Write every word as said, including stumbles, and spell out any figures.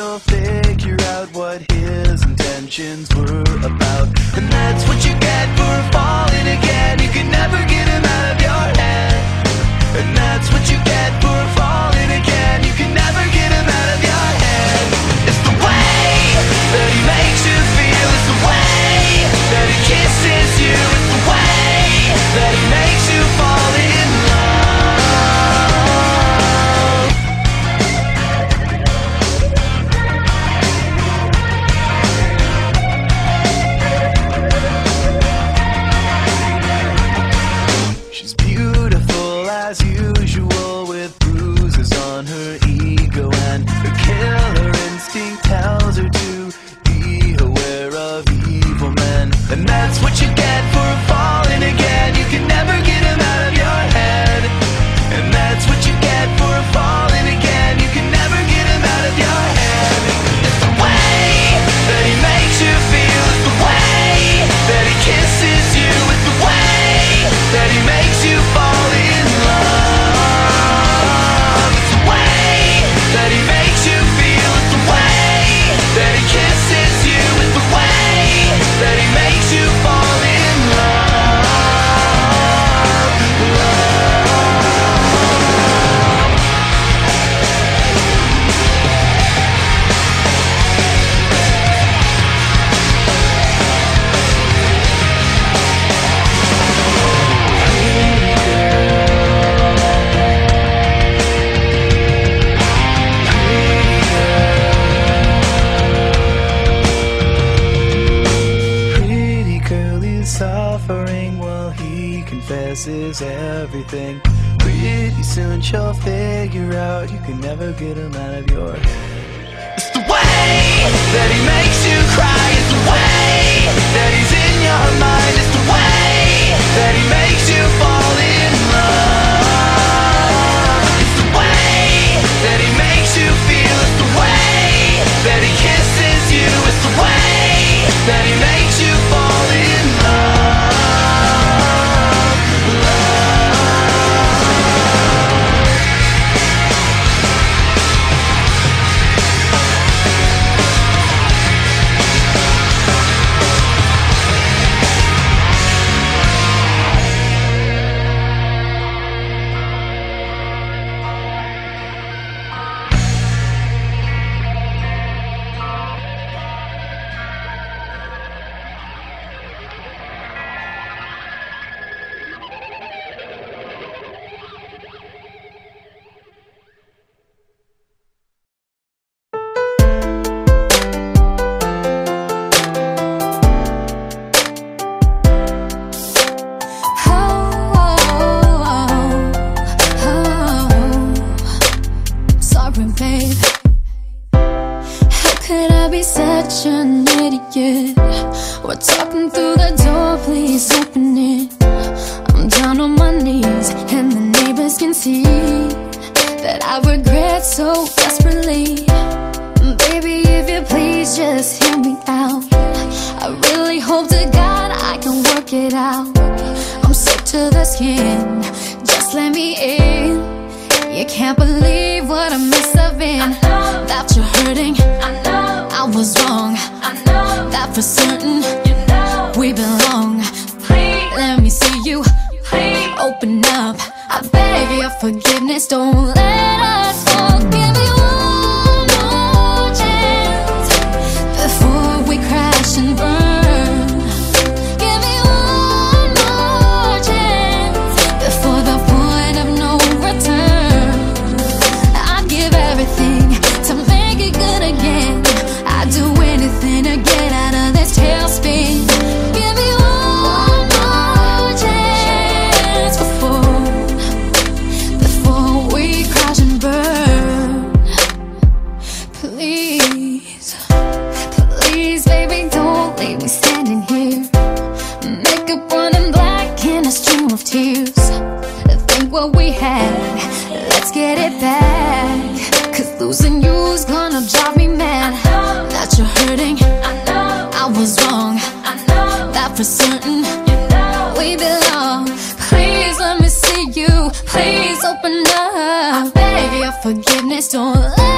she'll figure out what his intentions were about. And that's what you get for falling again. You can never get him out of your head. And that's what you get for falling again. You can never get him out of your head. It's the way that he makes you feel. It's the way that he kisses you. It's the way that he makes you fall in love. She's beautiful as usual, with bruises on her ego, and her killer instinct tells her to be aware of evil men. And that's what you get for falling again. You can never get him out of your head. And that's what you get for falling again. You can never get him out of your head. It's the way that he makes you feel. It's the way that he kisses you. It's the way that he makes you fall in love. It's the way that he makes you feel. It's the way that he kisses you. It's the way that he makes you fall in love. Suffering while he confesses everything. Pretty soon she'll figure out you can never get him out of your head. It's the way that he makes you cry. It's the way that he's in your mind. It's the way that he makes you fall in love. It's the way that he makes you feel. It's the way that he kisses you. It's the way that he makes you fall in love. Such an idiot. We're talking through the door, please open it. I'm down on my knees and the neighbors can see that I regret so desperately. Baby, if you please just hear me out. I really hope to God I can work it out. I'm sick to the skin, just let me in. You can't believe what a mess I've been. That you're hurting, I know I was wrong, I know that for certain, you know we belong. Please, let me see you, please open up. I beg your forgiveness, don't let us fall. Give me one more chance before we crash and burn. Give me one more chance before the point of no return. I'd give everything to make it good again. I'd do anything to get out of this tailspin. Give me one more chance before, before we crash and burn. Please, please, baby, don't leave me standing here. Makeup running black in a stream of tears. Think what we had, let's get it back. Cause losing you's gonna drive me mad. That you're hurting, I know I was wrong, I know that for certain, you know we belong. Please let me see you, please open up. I beg your forgiveness, don't let